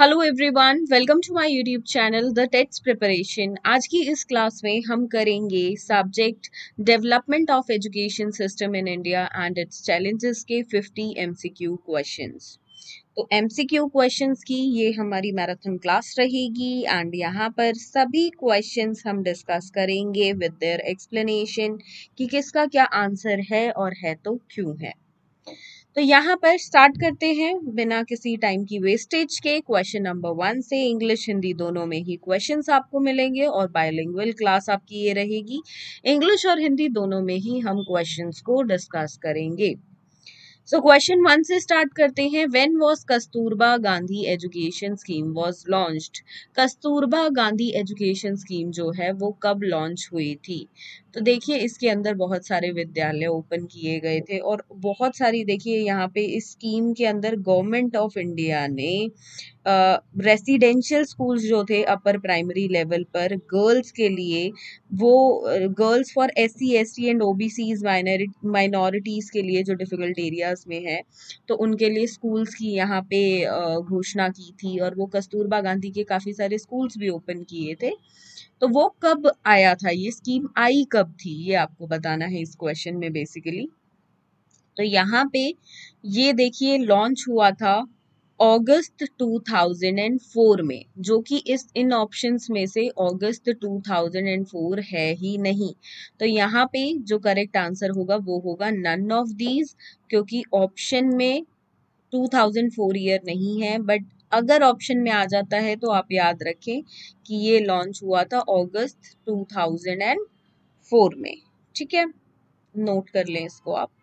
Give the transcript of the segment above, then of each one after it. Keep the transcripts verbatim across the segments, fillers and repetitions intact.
Hello everyone, welcome to my YouTube channel the TETs preparation. आज की इस class में हम करेंगे subject development of education system in India and its challenges के फिफ्टी एमसीक्यू क्वेश्चंस। तो एमसीक्यू क्वेश्चंस की ये हमारी मैराथन क्लास रहेगी एंड यहाँ पर सभी क्वेश्चंस हम डिस्कस करेंगे विद देयर एक्सप्लेनेशन कि किसका क्या आंसर है और है तो क्यों है। तो यहाँ पर स्टार्ट करते हैं बिना किसी टाइम की वेस्टेज के। क्वेश्चन नंबर वन से इंग्लिश हिंदी दोनों में ही क्वेश्चंस आपको मिलेंगे और बायलिंगुअल क्लास आपकी ये रहेगी। इंग्लिश और हिंदी दोनों में ही हम क्वेश्चंस को डिस्कस करेंगे। सो क्वेश्चन वन से स्टार्ट करते हैं। When was Kasturba Gandhi education scheme was launched. Kasturba Gandhi education scheme जो है वो कब लॉन्च हुई थी? तो देखिए इसके अंदर बहुत सारे विद्यालय ओपन किए गए थे और बहुत सारी, देखिए यहाँ पे इस स्कीम के अंदर गवर्नमेंट ऑफ इंडिया ने रेसिडेंशियल स्कूल्स जो थे अपर प्राइमरी लेवल पर गर्ल्स के लिए, वो girls for S C S T and OBCs minorities के लिए जो डिफिकल्ट एरियाज में है, तो उनके लिए स्कूल्स की यहाँ पे अ, घोषणा की थी और वो कस्तूरबा गांधी के काफी सारे स्कूल्स भी ओपन किए थे। तो वो कब आया था, ये स्कीम आई कब थी, ये आपको बताना है इस क्वेश्चन में बेसिकली। तो यहाँ पे ये देखिए लॉन्च हुआ था अगस्त टू थाउज़ेंड फोर में, जो कि इस इन ऑप्शंस में से अगस्त टू थाउज़ेंड फोर है ही नहीं। तो यहाँ पे जो करेक्ट आंसर होगा वो होगा नन ऑफ दीज, क्योंकि ऑप्शन में टू थाउज़ेंड फोर ईयर नहीं है। बट अगर ऑप्शन में आ जाता है तो आप याद रखें कि ये लॉन्च हुआ था अगस्त टू थाउज़ेंड फोर में। ठीक है, नोट कर लें इसको आप।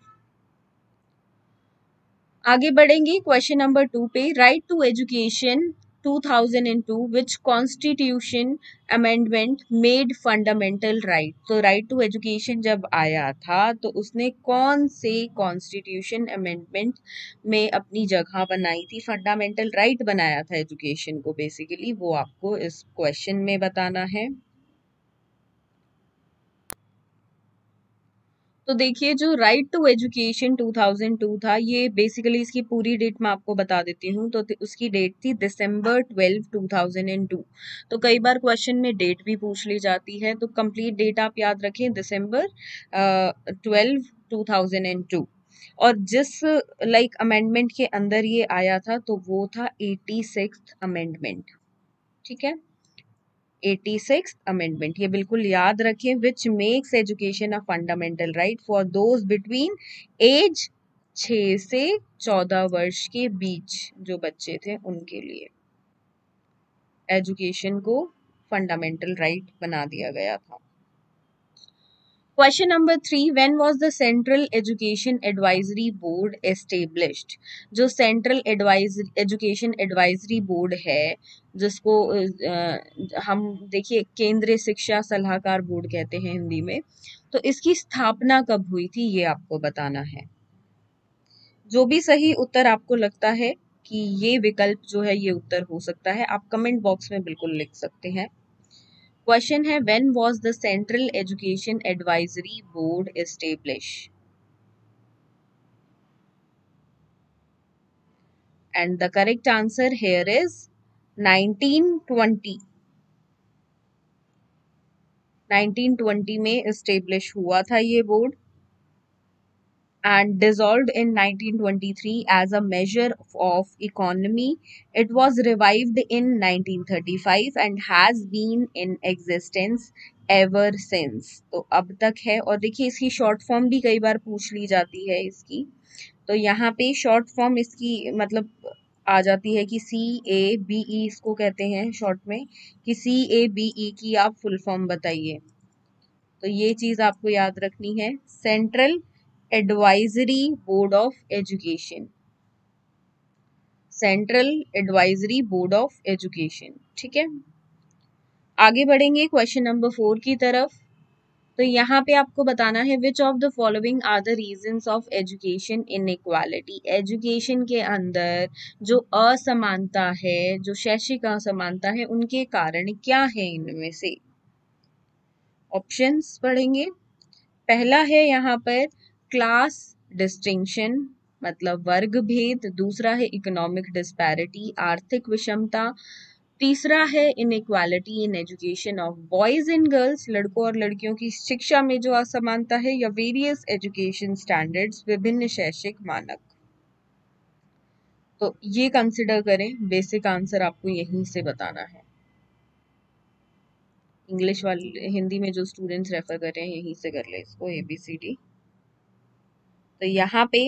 आगे बढ़ेंगे क्वेश्चन नंबर टू पे। Right to education two thousand two which constitution amendment made fundamental right. तो राइट टू एजुकेशन जब आया था तो उसने कौन से कॉन्स्टिट्यूशन अमेंडमेंट में अपनी जगह बनाई थी, फंडामेंटल राइट बनाया था एजुकेशन को बेसिकली, वो आपको इस क्वेश्चन में बताना है। तो देखिए जो right to education two thousand two था, ये बेसिकली इसकी पूरी डेट मैं आपको बता देती हूँ। तो उसकी डेट थी December twelve two thousand two. तो कई बार क्वेश्चन में डेट भी पूछ ली जाती है, तो कंप्लीट डेट आप याद रखें, December twelve two thousand two. और जिस लाइक अमेंडमेंट के अंदर ये आया था तो वो था एटी सिक्स्थ अमेंडमेंट। ठीक है, एटी सिक्स्थ अमेंडमेंट, ये बिल्कुल याद रखें। Which makes education a fundamental right for those between age छह से चौदह वर्ष के बीच जो बच्चे थे उनके लिए एजुकेशन को फंडामेंटल राइट बना दिया गया था। Question number three. When was the central education advisory board established. जो central advise education advisory board है, जिसको अ, हम देखिए केंद्रीय शिक्षा सलाहकार बोर्ड कहते हैं हिंदी में, तो इसकी स्थापना कब हुई थी ये आपको बताना है। जो भी सही उत्तर आपको लगता है कि ये विकल्प जो है ये उत्तर हो सकता है, आप कमेंट बॉक्स में बिल्कुल लिख सकते हैं। क्वेश्चन है when was the central education advisory board establish, and the correct answer here is nineteen twenty. Nineteen twenty में एस्टेब्लिश हुआ था ये board and dissolved in nineteen twenty-three as a measure of economy. It was revived in nineteen thirty-five and has been in existence ever since. तो अब तक है। और देखिए इसकी शॉर्ट फॉर्म भी कई बार पूछ ली जाती है इसकी, तो यहाँ पे शॉर्ट फॉर्म इसकी मतलब आ जाती है कि सी ए बी ई, इसको कहते हैं शॉर्ट में कि सी ए बी ई की आप फुल फॉर्म बताइए। तो ये चीज आपको याद रखनी है, central advisory board of education, central advisory board of education. ठीक है, आगे बढ़ेंगे क्वेश्चन नंबर फोर की तरफ। तो यहाँ पे आपको बताना है which of the following are the reasons of education inequality. Education के अंदर जो असमानता है, जो शैक्षिक असमानता है, उनके कारण क्या है इनमें से। ऑप्शंस पढ़ेंगे। पहला है यहाँ पर क्लास डिस्टिंक्शन, मतलब वर्ग भेद, दूसरा है इकोनॉमिक डिस्पैरिटी, आर्थिक विषमता, तीसरा है inequality in education of boys and girls, लड़कों और लड़कियों की शिक्षा में जो असमानता है, या वेरियस एजुकेशन स्टैंडर्ड्स, विभिन्न शैक्षिक मानक। तो ये कंसिडर करें, बेसिक आंसर आपको यहीं से बताना है। इंग्लिश वाले, हिंदी में जो स्टूडेंट्स रेफर कर रहे हैं यहीं से कर ले इसको, ए बी सी डी। तो यहाँ पे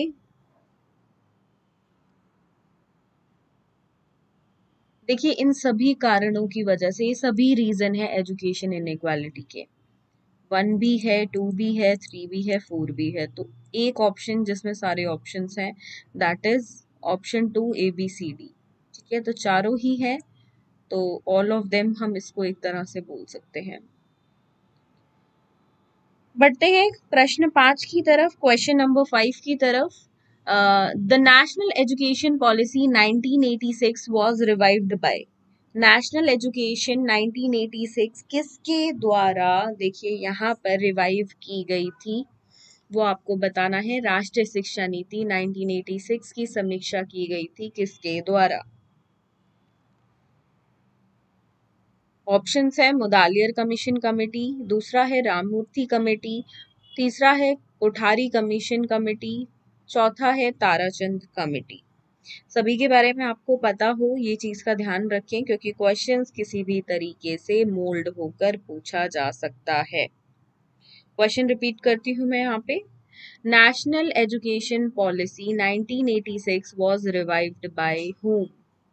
देखिए, इन सभी कारणों की वजह से, ये सभी रीजन है एजुकेशन इनइक्वालिटी के। वन भी है, टू भी है, थ्री भी है, फोर भी है। तो एक ऑप्शन जिसमें सारे ऑप्शंस हैं, that is option two, A B C D. ठीक है, तो चारों ही है, तो ऑल ऑफ देम हम इसको एक तरह से बोल सकते हैं। बढ़ते हैं प्रश्न पांच की तरफ, क्वेश्चन नंबर फाइव की तरफ। The national education policy nineteen eighty six was revived by. National education nineteen eighty six किसके द्वारा, देखिए यहाँ पर रिवाइव की गई थी, वो आपको बताना है। राष्ट्रीय शिक्षा नीति नाइनटीन एटी सिक्स की समीक्षा की गई थी किसके द्वारा? ऑप्शंस है मुदालियर कमीशन कमेटी, दूसरा है राममूर्ति कमेटी, तीसरा है कोठारी कमीशन कमेटी, चौथा है ताराचंद कमेटी। सभी के बारे में आपको पता हो, ये चीज का ध्यान रखें, क्योंकि क्वेश्चंस किसी भी तरीके से मोल्ड होकर पूछा जा सकता है। क्वेश्चन रिपीट करती हूँ मैं यहाँ पे। National education policy nineteen eighty six was revived by whom?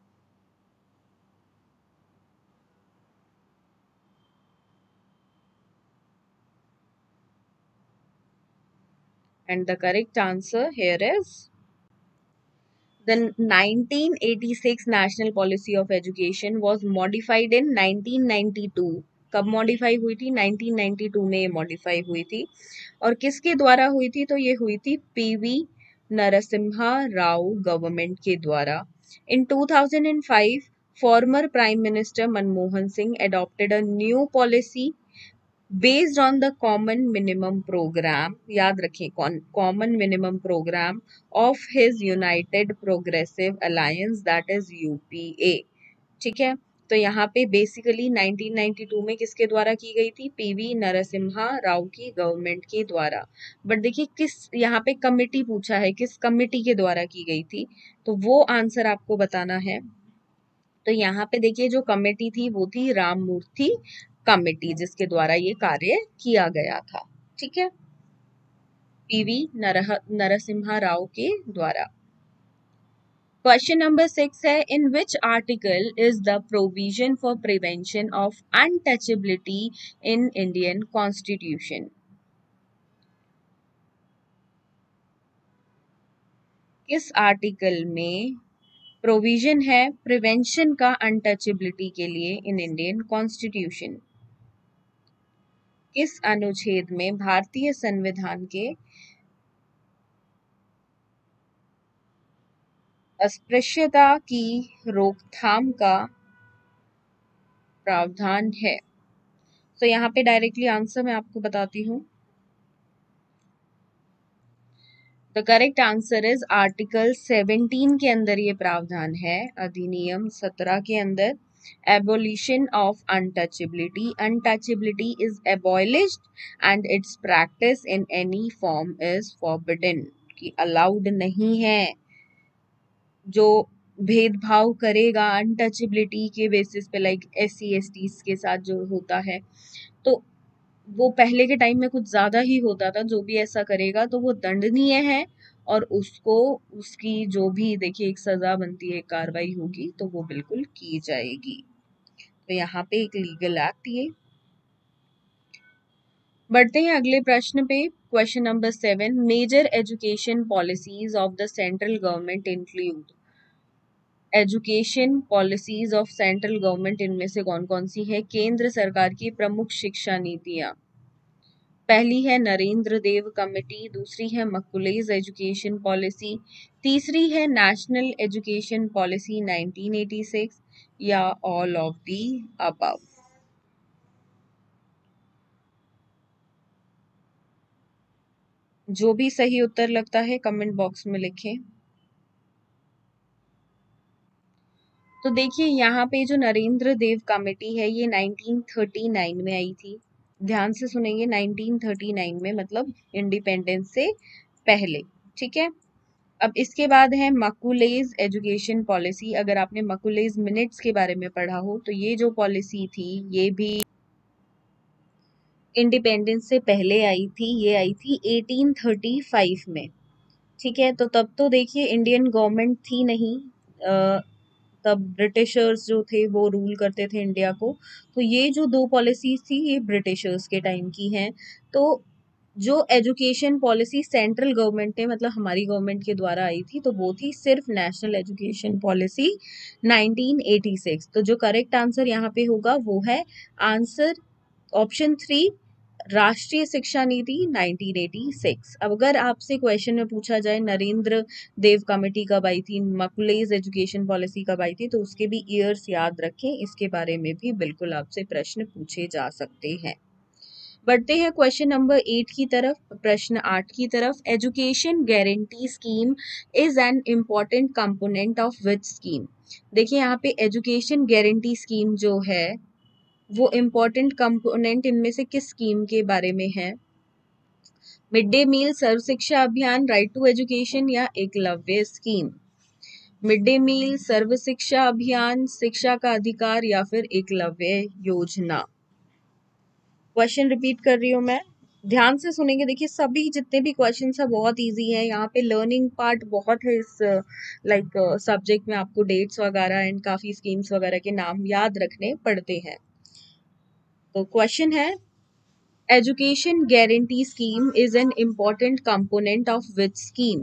And the correct answer here is the nineteen eighty-six National Policy of Education was modified in nineteen ninety-two. कब मॉडिफाई हुई थी? Nineteen ninety two में modify हुई थी। और किसके द्वारा हुई थी? तो ये हुई थी पीवी नरसिम्हा राव गवर्नमेंट के द्वारा। In two thousand five, former Prime Minister Manmohan Singh adopted a new policy based on the common minimum program, याद रखें, common minimum program of his United Progressive Alliance, that is U P A। ठीक है, तो यहाँ पे basically nineteen ninety two में किसके द्वारा की गई थी? पीवी नरसिम्हा राव की गवर्नमेंट के द्वारा। बट देखिए किस, यहाँ पे कमिटी पूछा है, किस कमिटी के द्वारा की गई थी, तो वो आंसर आपको बताना है। तो यहाँ पे देखिए जो कमेटी थी वो थी राममूर्ति कमेटी, जिसके द्वारा ये कार्य किया गया था। ठीक है, पीवी नरसिम्हा राव के द्वारा। क्वेश्चन नंबर सिक्स है, in which article is the provision for prevention of untouchability in Indian constitution? किस आर्टिकल में प्रोविजन है प्रिवेंशन का अनटचेबिलिटी के लिए इन इंडियन कॉन्स्टिट्यूशन? किस अनुच्छेद में भारतीय संविधान के अस्पृश्यता की रोकथाम का प्रावधान है? तो यहाँ पे डायरेक्टली आंसर मैं आपको बताती हूँ। The correct answer is article seventeen के अंदर ये प्रावधान है, अधिनियम सत्रह के अंदर। Abolition of untouchability, untouchability is abolished and its practice in any form is forbidden, कि अलाउड नहीं है। जो भेदभाव करेगा अनटचेबिलिटी के बेसिस पे, like S C S T के साथ जो होता है, तो वो पहले के टाइम में कुछ ज्यादा ही होता था। जो भी ऐसा करेगा तो वो दंडनीय है, और उसको उसकी जो भी देखिए एक सजा बनती है, कार्रवाई होगी, तो वो बिल्कुल की जाएगी। तो यहाँ पे एक लीगल एक्ट ये। बढ़ते हैं अगले प्रश्न पे, question number seven. Major education policies of the central government include. Education policies of central government इनमें से कौन कौन सी है? केंद्र सरकार की प्रमुख शिक्षा नीतियां। पहली है नरेंद्र देव कमेटी, दूसरी है मकुलेज एजुकेशन पॉलिसी, तीसरी है national education policy nineteen eighty six, या ऑल ऑफ दी अबव। जो भी सही उत्तर लगता है कमेंट बॉक्स में लिखें। तो देखिए यहाँ पे जो नरेंद्र देव कमेटी है ये नाइनटीन थर्टी नाइन में आई थी। ध्यान से सुनेंगे, नाइनटीन थर्टी नाइन में, मतलब इंडिपेंडेंस से पहले। ठीक है। अब इसके बाद है मकुलेज एजुकेशन पॉलिसी। अगर आपने मकुलेज मिनट्स के बारे में पढ़ा हो तो ये जो पॉलिसी थी ये भी इंडिपेंडेंस से पहले आई थी। ये आई थी एटीन थर्टी फाइव में। ठीक है। तो तब तो देखिए इंडियन गवर्नमेंट थी नहीं, अ, तब ब्रिटिशर्स जो थे वो रूल करते थे इंडिया को। तो ये जो दो पॉलिसीज थी ये ब्रिटिशर्स के टाइम की हैं। तो जो एजुकेशन पॉलिसी सेंट्रल गवर्नमेंट ने, मतलब हमारी गवर्नमेंट के द्वारा आई थी, तो वो थी सिर्फ national education policy nineteen eighty six. तो जो करेक्ट आंसर यहाँ पे होगा वो है आंसर ऑप्शन थ्री, राष्ट्रीय शिक्षा नीति नाइनटीन एटी सिक्स। अब अगर आपसे क्वेश्चन में पूछा जाए नरेंद्र देव कमेटी कब आई थी, मकुलेज एजुकेशन पॉलिसी कब आई थी, तो उसके भी ईयर्स याद रखें। इसके बारे में भी बिल्कुल आपसे प्रश्न पूछे जा सकते हैं। बढ़ते हैं क्वेश्चन नंबर एट की तरफ, प्रश्न आठ की तरफ। Education guarantee scheme is an important component of which scheme. देखिए यहाँ पे एजुकेशन गारंटी स्कीम जो है वो इम्पोर्टेंट कंपोनेंट इनमें से किस स्कीम के बारे में है? Mid day meal, Sarva Shiksha अभियान, राइट टू एजुकेशन या Eklavya scheme? Mid day meal, Sarva Shiksha Abhiyan, शिक्षा का अधिकार या फिर एकलव्य योजना? क्वेश्चन रिपीट कर रही हूँ मैं, ध्यान से सुनेंगे। देखिए सभी जितने भी क्वेश्चन है बहुत इजी है। यहाँ पे लर्निंग पार्ट बहुत है इस लाइक सब्जेक्ट में। आपको डेट्स वगैरह एंड काफी स्कीम्स वगैरह के नाम याद रखने पड़ते हैं। तो क्वेश्चन है education guarantee scheme is an important component of which scheme?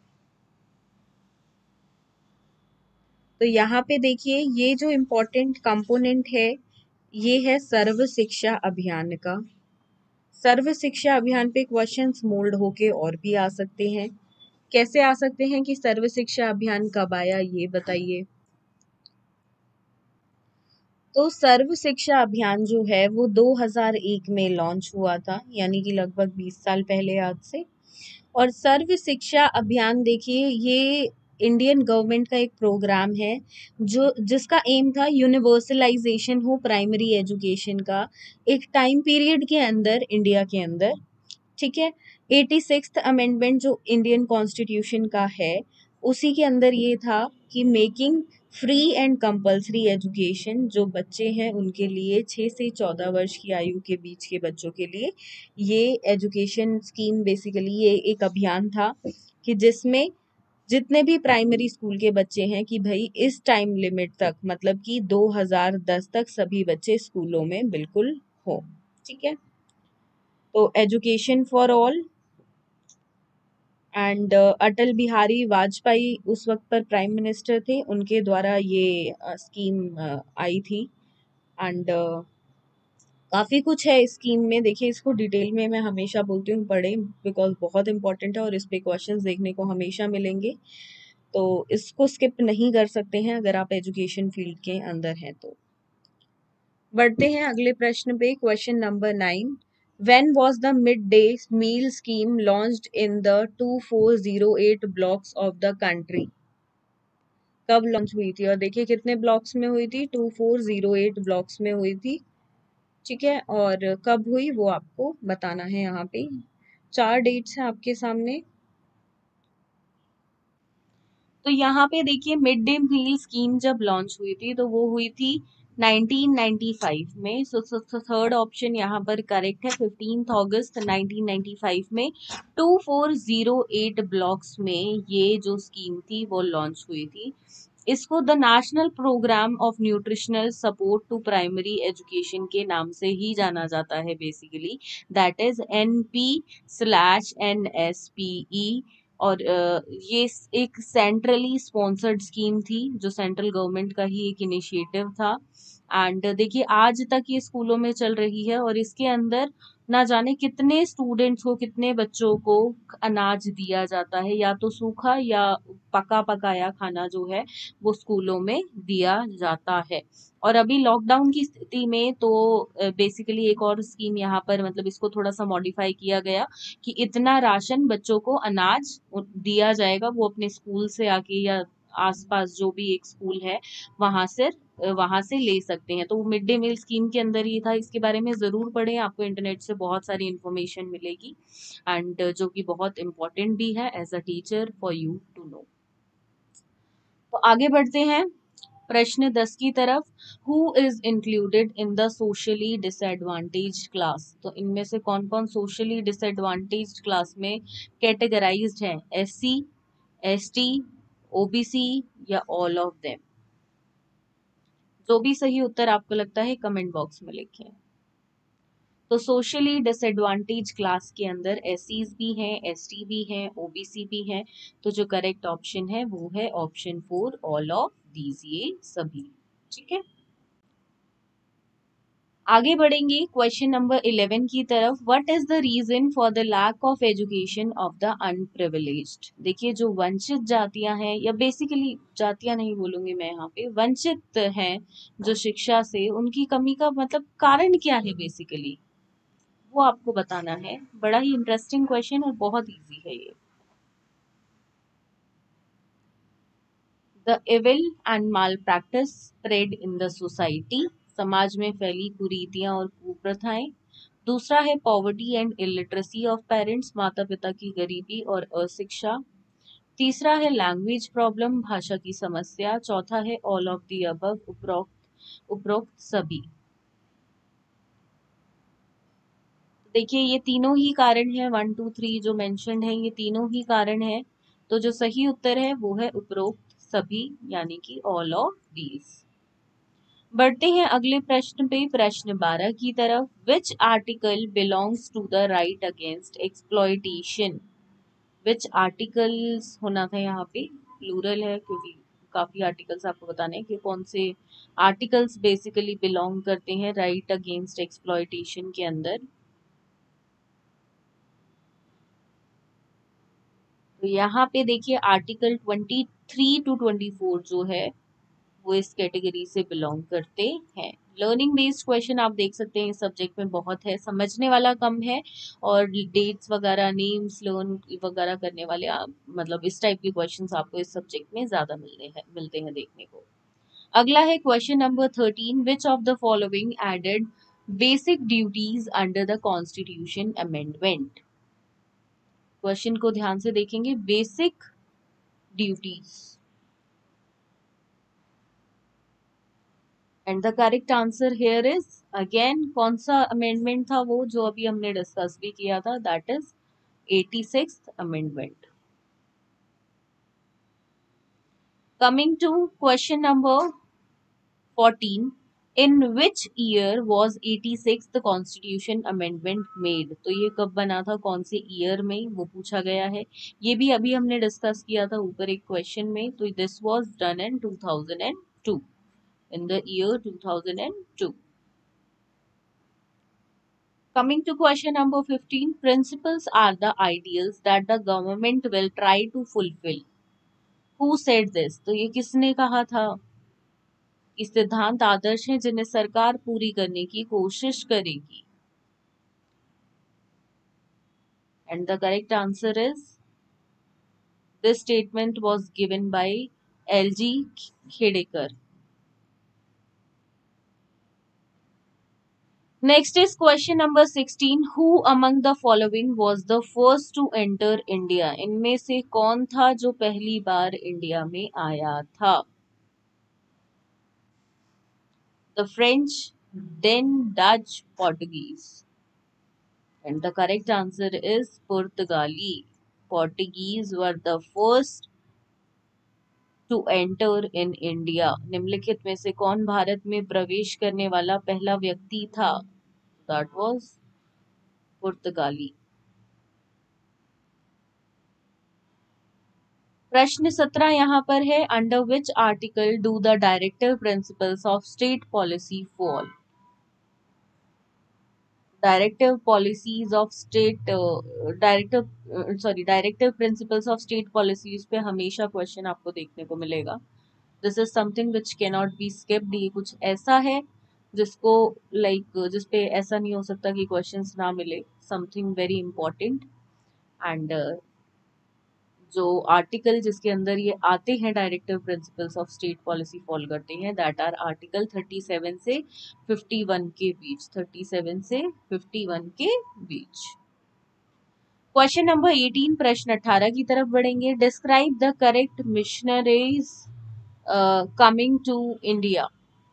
तो यहाँ पे देखिए ये जो इम्पोर्टेंट कंपोनेंट है ये है सर्व शिक्षा अभियान का। सर्व शिक्षा अभियान पे क्वेश्चंस मोल्ड होके और भी आ सकते हैं। कैसे आ सकते हैं कि सर्व शिक्षा अभियान कब आया ये बताइए। तो सर्व शिक्षा अभियान जो है वो दो हज़ार एक में लॉन्च हुआ था, यानी कि लगभग बीस साल पहले आज से। और सर्व शिक्षा अभियान देखिए ये इंडियन गवर्नमेंट का एक प्रोग्राम है जो जिसका एम था यूनिवर्सलाइजेशन हो प्राइमरी एजुकेशन का एक टाइम पीरियड के अंदर इंडिया के अंदर। ठीक है। एटी सिक्स अमेंडमेंट जो इंडियन कॉन्स्टिट्यूशन का है उसी के अंदर ये था कि making free and compulsory education, जो बच्चे हैं उनके लिए छः से चौदह वर्ष की आयु के बीच के बच्चों के लिए ये एजुकेशन स्कीम, बेसिकली ये एक अभियान था कि जिसमें जितने भी प्राइमरी स्कूल के बच्चे हैं कि भाई इस टाइम लिमिट तक, मतलब कि दो हज़ार दस तक सभी बच्चे स्कूलों में बिल्कुल हो। ठीक है। तो education for all and Atal Bihari Vajpayee उस वक्त पर प्राइम मिनिस्टर थे, उनके द्वारा ये स्कीम आई थी। एंड काफ़ी कुछ है इस स्कीम में। देखिए इसको डिटेल में मैं हमेशा बोलती हूँ पढ़ें, बिकॉज बहुत इंपॉर्टेंट है और इस पे क्वेश्चंस देखने को हमेशा मिलेंगे। तो इसको स्किप नहीं कर सकते हैं अगर आप एजुकेशन फील्ड के अंदर हैं तो। बढ़ते हैं अगले प्रश्न पे, question number nine. When was the midday meal scheme launched in the two four zero eight blocks of the country? कब लॉन्च हुई थी? और देखिए कितने ब्लॉक्स में हुई थी, two four zero eight blocks में हुई थी। ठीक है। और कब हुई वो आपको बताना है। यहाँ पे चार डेट्स हैं आपके सामने। तो यहाँ पे देखिए मिड डे मील स्कीम जब लॉन्च हुई थी तो वो हुई थी नाइनटीन नाइंटी फाइव में। सो थर्ड ऑप्शन यहाँ पर करेक्ट है, fifteenth August nineteen ninety five में two four zero eight blocks में ये जो स्कीम थी वो लॉन्च हुई थी। इसको the national programme of nutritional support to primary education के नाम से ही जाना जाता है basically, that is N P slash N S P E. और ये एक सेंट्रली स्पॉन्सर्ड स्कीम थी जो सेंट्रल गवर्नमेंट का ही एक इनिशिएटिव था। एंड देखिए आज तक ये स्कूलों में चल रही है और इसके अंदर ना जाने कितने स्टूडेंट्स को, कितने बच्चों को अनाज दिया जाता है, या तो सूखा या पका पकाया खाना जो है वो स्कूलों में दिया जाता है। और अभी लॉकडाउन की स्थिति में तो बेसिकली एक और स्कीम यहाँ पर, मतलब इसको थोड़ा सा मॉडिफाई किया गया कि इतना राशन बच्चों को अनाज दिया जाएगा, वो अपने स्कूल से आके या आसपास जो भी एक स्कूल है वहां से वहां से ले सकते हैं। तो मिड डे मील स्कीम के अंदर ही था, इसके बारे में जरूर पढ़ें, आपको इंटरनेट से बहुत सारी इंफॉर्मेशन मिलेगी एंड जो कि बहुत इंपॉर्टेंट भी है as a teacher for you to know. तो आगे बढ़ते हैं प्रश्न दस की तरफ। Who is included in the socially disadvantage class? तो इनमें से कौन कौन सोशली डिसएडवांटेज क्लास में कैटेगराइज्ड है? S C, S T, OBC या ऑल ऑफ देम? जो भी सही उत्तर आपको लगता है कमेंट बॉक्स में लिखें। तो सोशली डिसएडवांटेज क्लास के अंदर एससीज भी हैं, एसटी भी हैं, ओबीसी भी हैं। तो जो करेक्ट ऑप्शन है वो है option four, all of these, ये सभी। ठीक है, आगे बढ़ेंगे क्वेश्चन नंबर इलेवन की तरफ। What is the reason for the lack of education of the unprivileged? देखिए, जो वंचित जातियां हैं, या बेसिकली जातियां नहीं बोलूंगी मैं यहाँ पे, वंचित हैं जो शिक्षा से, उनकी कमी का मतलब कारण क्या है बेसिकली, वो आपको बताना है। बड़ा ही इंटरेस्टिंग क्वेश्चन और बहुत इजी है ये। The evil and malpractice spread in the society, समाज में फैली कुरीतियां और कुप्रथाएं। दूसरा है poverty and illiteracy of parents, माता पिता की गरीबी और अशिक्षा। तीसरा है लैंग्वेज प्रॉब्लम, भाषा की समस्या। चौथा है ऑल ऑफ द अबव, उपरोक्त उपरोक्त सभी। देखिए, ये तीनों ही कारण है, वन टू थ्री जो मेंशन्ड है, ये तीनों ही कारण है। तो जो सही उत्तर है वो है उपरोक्त सभी, यानी कि ऑल ऑफ दीज। बढ़ते हैं अगले प्रश्न पे, प्रश्न बारह की तरफ। Which article belongs to the right against exploitation? Which articles होना था यहाँ पे, प्लूरल है क्योंकि काफी आर्टिकल्स आपको बताने हैं कि कौन से आर्टिकल्स बेसिकली बिलोंग करते हैं राइट अगेंस्ट एक्सप्लॉयटेशन के अंदर। तो यहाँ पे देखिए article twenty three to twenty four जो है वो इस कैटेगरी से बिलोंग करते हैं। लर्निंग बेस्ड क्वेश्चन आप देख सकते हैं इस सब्जेक्ट में बहुत है, समझने वाला कम है, और डेट्स वगैरह, नेम्स लर्न वगैरह करने वाले आप, मतलब इस टाइप के क्वेश्चंस आपको इस सब्जेक्ट में ज्यादा मिलते हैं मिलते हैं देखने को। अगला है question number thirteen. Which of the following added basic duties under the constitution amendment? Question को ध्यान से देखेंगे, basic duties, and the correct answer here is again, कौन सा अमेंडमेंट था वो जो अभी हमने डिस्कस भी किया था, that is eighty sixth amendment. Coming to question number fourteen. In which year was eighty sixth constitution amendment made? तो ये कब बना था, कौन से ईयर में, वो पूछा गया है। ये भी अभी हमने डिस्कस किया था ऊपर एक क्वेश्चन में। तो this was done in two thousand two, in the year two thousand two. Coming to question number fifteen, principles are the ideals that the government will try to fulfill. Who said this? तो ये किसने कहा था? कि सिद्धांत आदर्श हैं जिन्हें सरकार पूरी करने की कोशिश करेगी। And the correct answer is, this statement was given by L G Khedekar. Next is question number sixteen. Who among the following was the first to enter India? इनमें से कौन था जो पहली बार इंडिया में आया था? The French, then Dutch, Portuguese. And the correct answer is Portugali. Portuguese were the first to enter in India. निम्नलिखित में से कौन भारत में प्रवेश करने वाला पहला व्यक्ति था? That was पुर्तगाली। प्रश्न सत्रह यहाँ पर है, under which article do the directive principles of state policy fall? Directive policies of state, directive sorry directive principles of state policies पे हमेशा क्वेश्चन आपको देखने को मिलेगा। This is something which can not be skipped. ये कुछ ऐसा है जिसको लाइक like, जिसपे ऐसा नहीं हो सकता कि क्वेश्चंस ना मिले, समथिंग वेरी इंपॉर्टेंट। एंड जो आर्टिकल जिसके अंदर ये आते हैं directive principles of state policy follow करते हैं, that are article thirty seven से फिफ्टी वन के बीच, थर्टी सेवन से फिफ्टी वन के बीच। क्वेश्चन नंबर एटीन, प्रश्न अठारह की तरफ बढ़ेंगे। Describe the correct missionaries coming to India.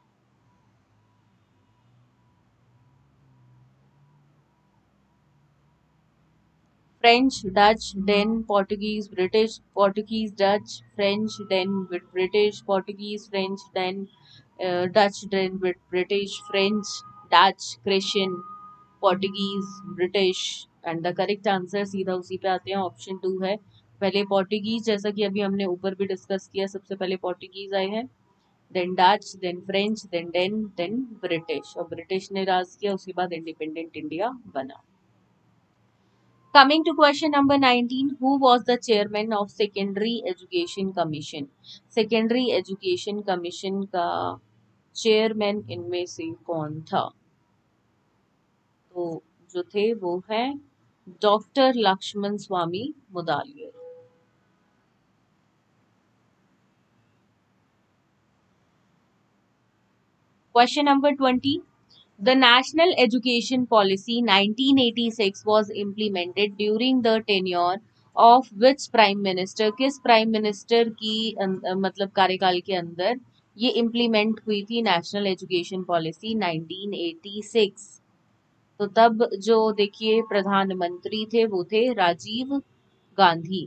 French, Dutch, Dane, Portuguese, British, Portuguese, Dutch, French, Dane, British, Portuguese, French, Dane, Dutch, Dane, British, French, Dutch, Christian, Portuguese, British. And the correct answer सीधा उसी पे आते हैं, option to है। पहले Portuguese, जैसा कि अभी हमने ऊपर भी डिस्कस किया, सबसे पहले पोर्टुगीज आए हैं, then Dutch, then French, then Dane, then British, और ब्रिटिश ने राज किया, उसके बाद इंडिपेंडेंट इंडिया बना। Coming to question number nineteen, who was the chairman of Secondary Education Commission? Secondary Education Commission का चेयरमैन इनमें से कौन था? तो जो थे वो है doctor Lakshman Swami Mudaliar. Question number twenty. The National Education Policy nineteen eighty-six was implemented during the tenure of which Prime Minister? किस प्राइम मिनिस्टर की अं- मतलब कार्यकाल के अंदर ये इम्प्लीमेंट हुई थी national education policy nineteen eighty six? तो तब जो देखिए प्रधानमंत्री थे वो थे राजीव गांधी।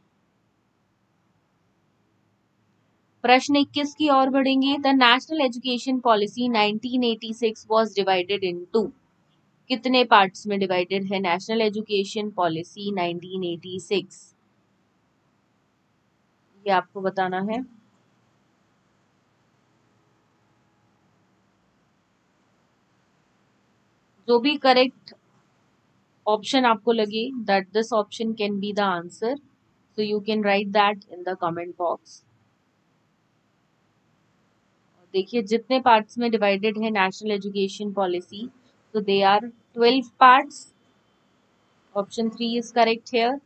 प्रश्न इक्कीस की ओर बढ़ेंगे। The national education policy nineteen eighty six was divided into, कितने पार्ट्स में डिवाइडेड है national education policy nineteen eighty six? ये आपको बताना है। जो भी करेक्ट ऑप्शन आपको लगे, that this option can be the answer, so you can write that in the comment box. देखिए जितने पार्ट्स में डिवाइडेड है नेशनल एजुकेशन पॉलिसी, तो they are twelve parts. Option three is correct here.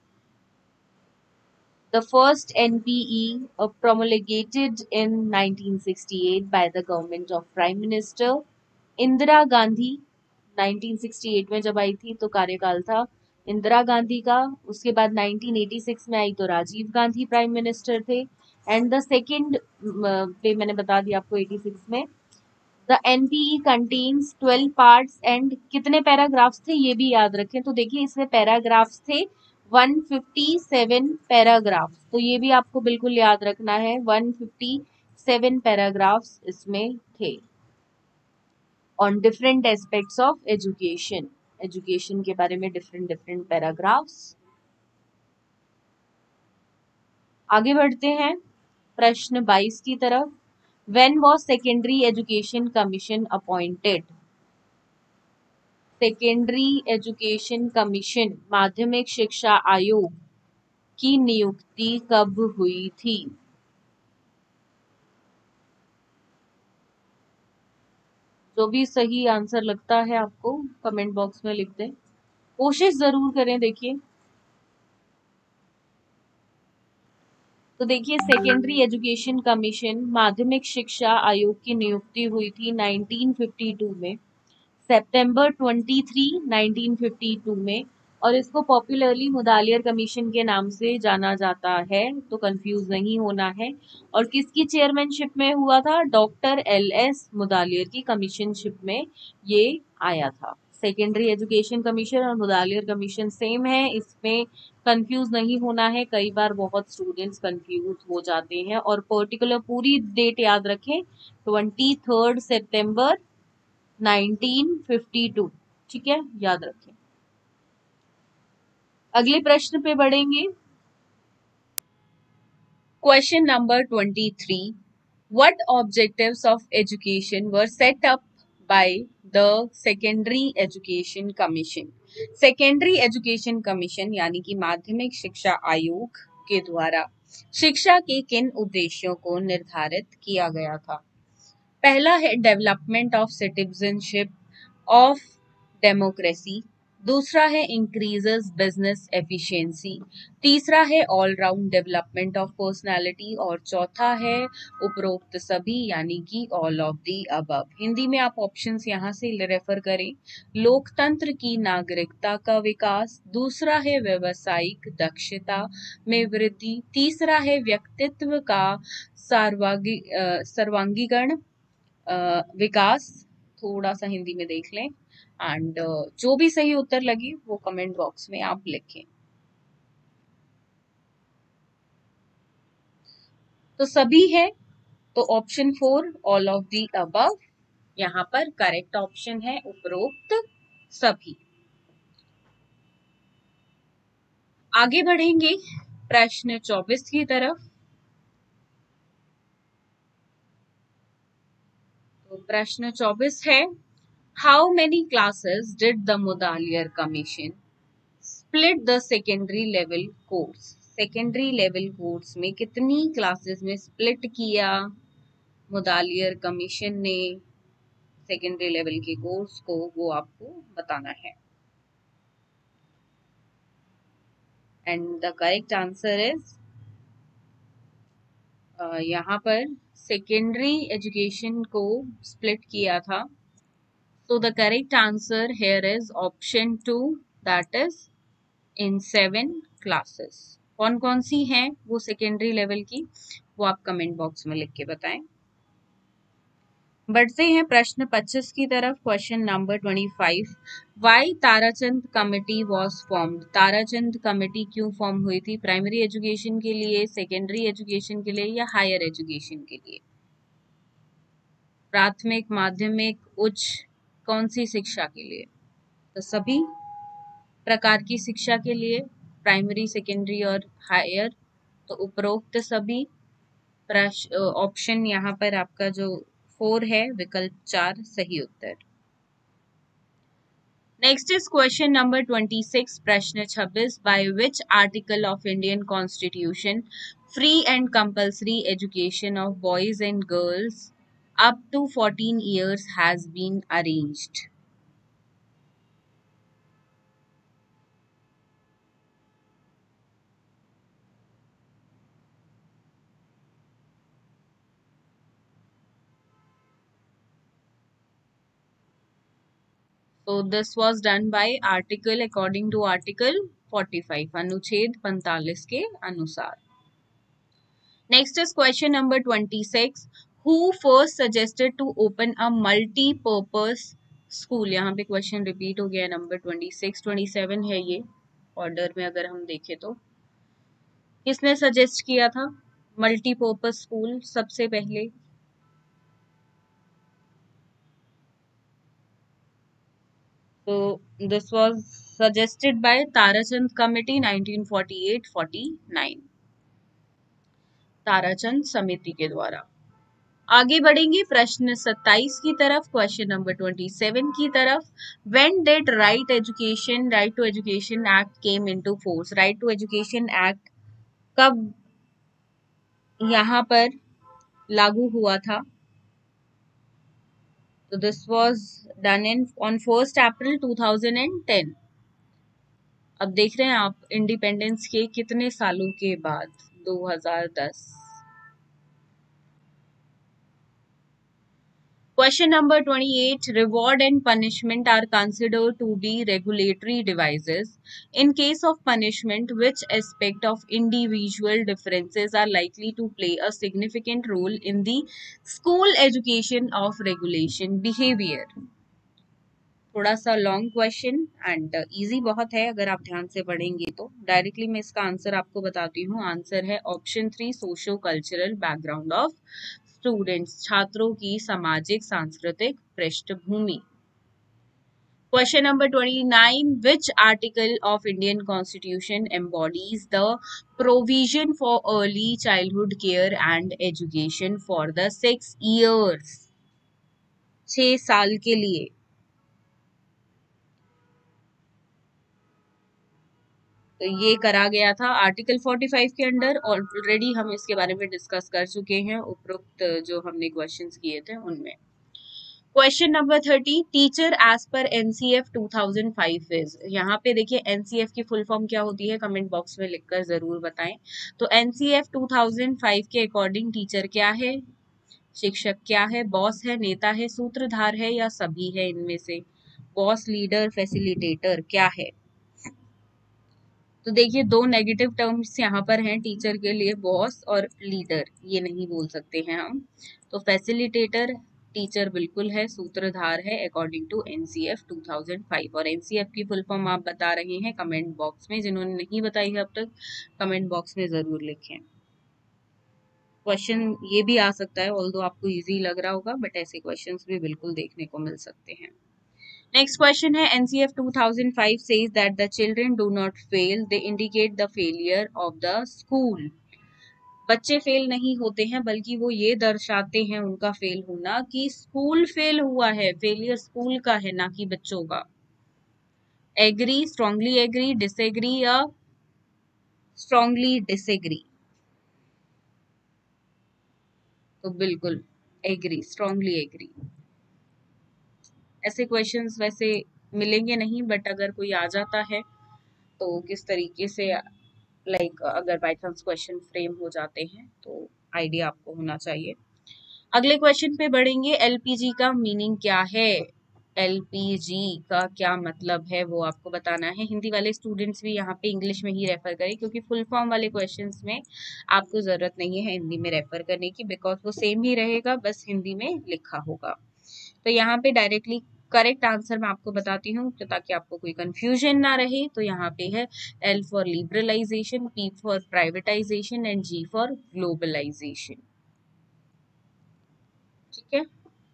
The first N P E uh, promulgated in nineteen sixty-eight by the government of Prime Minister Indira Gandhi. Nineteen sixty eight में जब आई थी तो कार्यकाल था इंदिरा गांधी का। उसके बाद नाइनटीन एटी सिक्स में आई तो राजीव गांधी प्राइम मिनिस्टर थे। एंड द सेकेंड पे मैंने बता दिया आपको एटी सिक्स में। The NPE contains twelve parts and कितने पैराग्राफ्स थे ये भी याद रखें। तो देखिए इसमें पैराग्राफ्स थे वन फिफ्टी सेवन पैराग्राफ्स, तो ये भी आपको बिल्कुल याद रखना है, वन फिफ्टी सेवन पैराग्राफ्स इसमें थे on different aspects of education. Education के बारे में डिफरेंट डिफरेंट पैराग्राफ्स। आगे बढ़ते हैं प्रश्न बाईस की तरफ। When was secondary education commission appointed? Secondary education commission माध्यमिक शिक्षा आयोग की नियुक्ति कब हुई थी? जो भी सही आंसर लगता है आपको कमेंट बॉक्स में लिख दें, कोशिश जरूर करें। देखिए तो देखिए सेकेंडरी एजुकेशन कमीशन माध्यमिक शिक्षा आयोग की नियुक्ति हुई थी नाइनटीन फिफ्टी टू में, सितंबर तेईस नाइनटीन फिफ्टी टू में, और इसको पॉपुलरली मुदालियर कमीशन के नाम से जाना जाता है, तो कंफ्यूज नहीं होना है। और किसकी चेयरमैनशिप में हुआ था? डॉक्टर एल एस मुदालियर की कमीशनशिप में ये आया था। सेकेंडरी एजुकेशन कमीशन और मुदालियर कमीशन सेम है, इसमें कंफ्यूज नहीं होना है। कई बार बहुत स्टूडेंट्स कंफ्यूज हो जाते हैं, और पर्टिकुलर पूरी डेट याद रखें, ट्वेंटी थर्ड सितंबर नाइनटीन फिफ्टी टू। ठीक है, याद रखें। अगले प्रश्न पे बढ़ेंगे। Question number twenty three, what objectives of education were set up by the secondary education commission? Secondary education commission यानी कि माध्यमिक शिक्षा आयोग के द्वारा शिक्षा के किन उद्देश्यों को निर्धारित किया गया था? पहला है development of citizenship of democracy, दूसरा है इंक्रीजेस बिजनेस एफिशिएंसी, तीसरा है all round development of personality और चौथा है उपरोक्त सभी यानी कि all of the above. Hindi में आप ऑप्शंस यहाँ से रेफर करें। लोकतंत्र की नागरिकता का विकास, दूसरा है व्यवसायिक दक्षता में वृद्धि, तीसरा है व्यक्तित्व का सर्वांगी अ, सर्वांगीकरण अ, विकास। थोड़ा सा हिंदी में देख लें एंड जो भी सही उत्तर लगे वो कमेंट बॉक्स में आप लिखें। तो सभी है, तो option four all of the above यहाँ पर करेक्ट ऑप्शन है, उपरोक्त सभी। आगे बढ़ेंगे प्रश्न चौबीस की तरफ। तो प्रश्न चौबीस है, how many classes did the Mudaliar commission split the secondary level course. Secondary level course में कितनी क्लासेस में स्प्लिट किया मुदालियर कमीशन ने सेकेंडरी लेवल के कोर्स को, वो आपको बताना है। And the correct answer is, यहाँ पर सेकेंडरी एजुकेशन को स्प्लिट किया था। So the correct answer here is option two, that is in seven classes. कौन कौन सी हैं वो सेकेंडरी लेवल की, वो आप कमेंट बॉक्स में लिख के बताएं। बढ़ते हैं प्रश्न पच्चीस की तरफ। Question number twenty five, why Tarachand committee was formed. Tarachand committee क्यों फॉर्म हुई थी? प्राइमरी एजुकेशन के लिए, सेकेंडरी एजुकेशन के लिए या हायर एजुकेशन के लिए? प्राथमिक, माध्यमिक, उच्च, कौन सी शिक्षा के लिए? तो सभी प्रकार की शिक्षा के लिए, प्राइमरी, सेकेंडरी और हायर। तो उपरोक्त सभी। ऑप्शन यहाँ पर आपका जो फोर है, विकल्प चार सही उत्तर। Next is question number twenty six, प्रश्न छब्बीस, by which article of Indian constitution free and compulsory education of boys and girls up to fourteen years has been arranged. So this was done by article according to article forty-five, अनुच्छेद पैंतालीस के अनुसार। Next is question number twenty-six, who first suggested to open a multi-purpose school। यहाँ पे question repeat हो गया, number twenty-six, twenty-seven है ये ऑर्डर में अगर हम देखें तो। किसने सजेस्ट किया था मल्टीपर्पज स्कूल सबसे पहले? So this was suggested by Tarachand Committee nineteen forty-eight forty-nine, Tarachand समिति के द्वारा। आगे बढ़ेंगे प्रश्न सत्ताईस की तरफ, क्वेश्चन नंबर सत्ताईस की तरफ। When did Right Education Right to Education Act came into force? Right to Education Act कब यहाँ पर लागू हुआ था? तो this was done in on first April two thousand ten. अब देख रहे हैं आप इंडिपेंडेंस के कितने सालों के बाद, दो हज़ार दस। Question number twenty-eight, reward and punishment are considered to be regulatory devices. In case of punishment, which aspect of individual differences are likely to play a significant role in the school education of regulation behavior? थोड़ा सा long question and easy बहुत है, अगर आप ध्यान से पढ़ेंगे तो। डायरेक्टली मैं इसका आंसर आपको बताती हूँ। आंसर है option three, socio cultural background of students, छात्रों की सामाजिक सांस्कृतिक पृष्ठभूमि। क्वेश्चन नंबर twenty-nine, which article of Indian Constitution embodies the provision for early childhood care and education for the six years? छह साल के लिए। तो ये करा गया था आर्टिकल पैंतालीस के अंडर। ऑलरेडी हम इसके बारे में डिस्कस कर चुके हैं उपरोक्त जो हमने क्वेश्चंस किए थे उनमें। Question number thirty, teacher as per NCF two thousand five is. यहाँ पे देखिए एनसीएफ की फुल फॉर्म क्या होती है, कमेंट बॉक्स में लिखकर जरूर बताएं। तो एनसीएफ टू थाउजेंड फाइव के अकॉर्डिंग टीचर क्या है, शिक्षक क्या है, बॉस है, नेता है, सूत्रधार है, या सभी है इनमें से। बॉस, लीडर, फैसिलिटेटर क्या है? तो देखिए दो नेगेटिव टर्म्स यहाँ पर हैं टीचर के लिए, बॉस और लीडर, ये नहीं बोल सकते हैं हम। तो फैसिलिटेटर टीचर बिल्कुल है, सूत्रधार है according to NCF two thousand five. और एनसीएफ की फुल फॉर्म आप बता रहे हैं कमेंट बॉक्स में, जिन्होंने नहीं बताई है अब तक कमेंट बॉक्स में जरूर लिखें। क्वेश्चन ये भी आ सकता है, ऑल्दो आपको इजी लग रहा होगा, बट ऐसे क्वेश्चंस भी बिल्कुल देखने को मिल सकते हैं। नेक्स्ट क्वेश्चन है, NCF two thousand five says that the children do not fail, they indicate the failure of the school। बच्चे फेल नहीं होते हैं, बल्कि वो ये दर्शाते हैं उनका फेल होना कि स्कूल फेल हुआ है। फेलियर स्कूल का है, ना कि बच्चों का। एग्री, स्ट्रांगली एग्री, डिसएग्री या स्ट्रांगली डिसएग्री? तो बिल्कुल एग्री, स्ट्रांगली एग्री। ऐसे क्वेश्चंस वैसे मिलेंगे नहीं, बट अगर कोई आ जाता है तो किस तरीके से, लाइक like, अगर बाय चांस क्वेश्चन फ्रेम हो जाते हैं तो आइडिया आपको होना चाहिए। अगले क्वेश्चन पे बढ़ेंगे। एलपीजी का मीनिंग क्या है? एलपीजी का क्या मतलब है वो आपको बताना है। हिंदी वाले स्टूडेंट्स भी यहाँ पे इंग्लिश में ही रेफर करें, क्योंकि फुल फॉर्म वाले क्वेश्चंस में आपको जरूरत नहीं है हिंदी में रेफर करने की, बिकॉज वो सेम ही रहेगा, बस हिंदी में लिखा होगा। तो यहाँ पे डायरेक्टली करेक्ट आंसर मैं आपको बताती हूँ तो ताकि आपको कोई कंफ्यूजन ना रहे। तो यहाँ पे है L for liberalisation, P for privatisation and G for globalisation. ठीक है,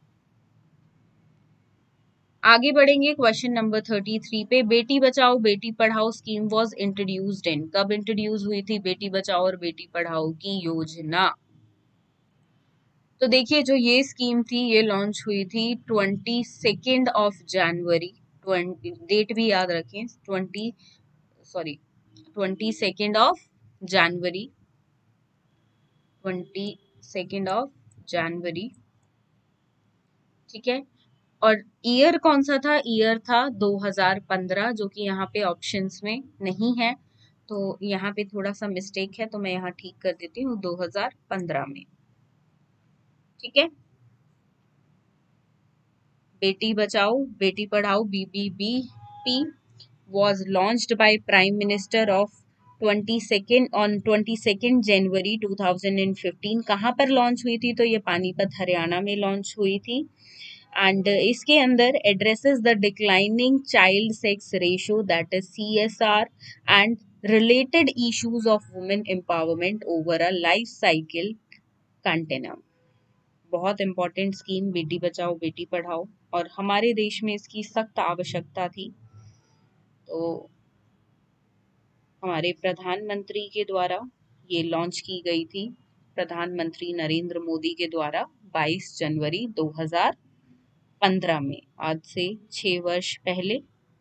आगे बढ़ेंगे क्वेश्चन नंबर थर्टी थ्री पे। बेटी बचाओ बेटी पढ़ाओ स्कीम वाज इंट्रोड्यूस्ड इन, कब इंट्रोड्यूस हुई थी बेटी बचाओ और बेटी पढ़ाओ की योजना? तो देखिए जो ये स्कीम थी ये लॉन्च हुई थी twenty second of January. Twenty date भी याद रखें, twenty sorry twenty second of January, twenty second of January. ठीक है, और ईयर कौन सा था? ईयर था दो हज़ार पंद्रह, जो कि यहाँ पे ऑप्शंस में नहीं है। तो यहाँ पे थोड़ा सा मिस्टेक है, तो मैं यहाँ ठीक कर देती हूँ दो हज़ार पंद्रह में। ठीक है, बेटी Bachao Beti Padhao BBBP was launched by Prime Minister of twenty-second on twenty-second January twenty fifteen। कहाँ पर लॉन्च हुई थी? तो ये पानीपत हरियाणा में लॉन्च हुई थी। एंड इसके अंदर addresses the declining child sex ratio, that is C S R, and related issues of women empowerment over a life cycle continuum. बहुत इंपॉर्टेंट स्कीम बेटी बचाओ बेटी पढ़ाओ, और हमारे देश में इसकी सख्त आवश्यकता थी। तो हमारे प्रधानमंत्री के द्वारा ये लॉन्च की गई थी, प्रधानमंत्री नरेंद्र मोदी के द्वारा बाईस जनवरी दो हज़ार पंद्रह में, आज से छह वर्ष पहले।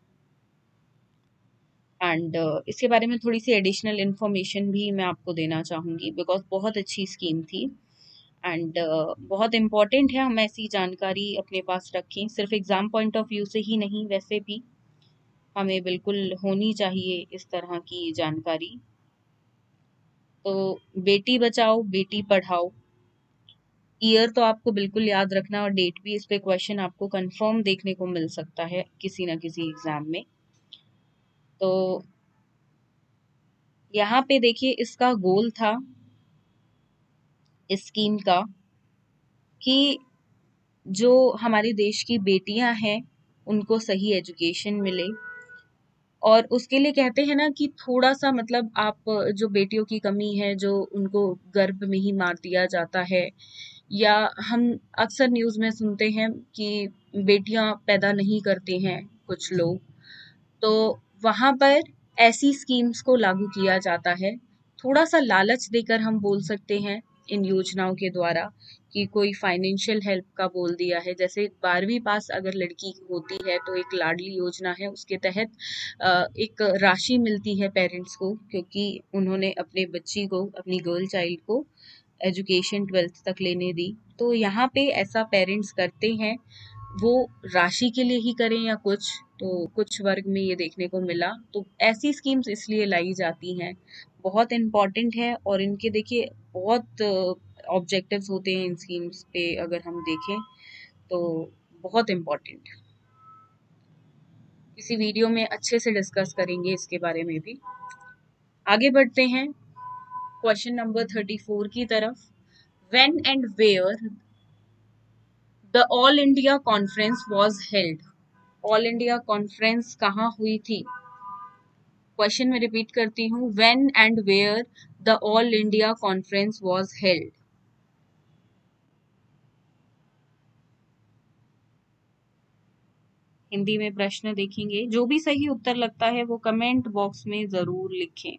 एंड uh, इसके बारे में थोड़ी सी एडिशनल इंफॉर्मेशन भी मैं आपको देना चाहूँगी, बिकॉज बहुत अच्छी स्कीम थी एंड uh, बहुत इम्पॉर्टेंट है हम ऐसी जानकारी अपने पास रखें। सिर्फ एग्जाम पॉइंट ऑफ व्यू से ही नहीं, वैसे भी हमें बिल्कुल होनी चाहिए इस तरह की जानकारी। तो बेटी बचाओ बेटी पढ़ाओ, ईयर तो आपको बिल्कुल याद रखना, और डेट भी, इस पे क्वेश्चन आपको कंफर्म देखने को मिल सकता है किसी ना किसी एग्जाम में। तो यहाँ पे देखिए इसका गोल था इस स्कीम का कि जो हमारे देश की बेटियां हैं उनको सही एजुकेशन मिले, और उसके लिए कहते हैं ना कि थोड़ा सा मतलब आप, जो बेटियों की कमी है, जो उनको गर्भ में ही मार दिया जाता है, या हम अक्सर न्यूज़ में सुनते हैं कि बेटियां पैदा नहीं करते हैं कुछ लोग, तो वहाँ पर ऐसी स्कीम्स को लागू किया जाता है। थोड़ा सा लालच देकर हम बोल सकते हैं इन योजनाओं के द्वारा, कि कोई फाइनेंशियल हेल्प का बोल दिया है। जैसे बारहवीं पास अगर लड़की होती है तो एक लाडली योजना है, उसके तहत एक राशि मिलती है पेरेंट्स को, क्योंकि उन्होंने अपने बच्ची को, अपनी गर्ल चाइल्ड को एजुकेशन ट्वेल्थ तक लेने दी। तो यहाँ पे ऐसा पेरेंट्स करते हैं, वो राशि के लिए ही करें या कुछ, तो कुछ वर्ग में ये देखने को मिला। तो ऐसी स्कीम्स इसलिए लाई जाती हैं, बहुत इम्पॉर्टेंट है। और इनके देखिए बहुत ऑब्जेक्टिव्स होते हैं इन स्कीम्स पे, अगर हम देखें तो बहुत इम्पॉर्टेंट। किसी वीडियो में अच्छे से डिस्कस करेंगे इसके बारे में भी। आगे बढ़ते हैं क्वेश्चन नंबर थर्टी फोर की तरफ। When and where the all India conference was held. All India conference कहाँ हुई थी? क्वेश्चन में रिपीट करती हूँ, when and where the all India conference was held. Hindi में प्रश्न देखेंगे, जो भी सही उत्तर लगता है वो कमेंट बॉक्स में जरूर लिखें।